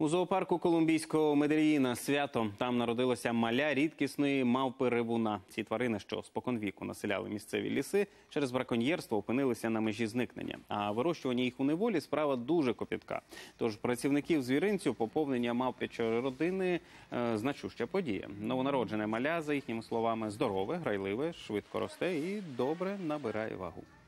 У зоопарку колумбійського Медельїна свято. Там народилося маля рідкісної мавпи-ревуна. Ці тварини, що споконвіку населяли місцеві ліси, через браконьєрство опинилися на межі зникнення. А вирощування їх у неволі – справа дуже копітка. Тож працівників звіринцю поповнення мавпячої родини значуща подія. Новонароджене маля, за їхніми словами, здорове, грайливе, швидко росте і добре набирає вагу.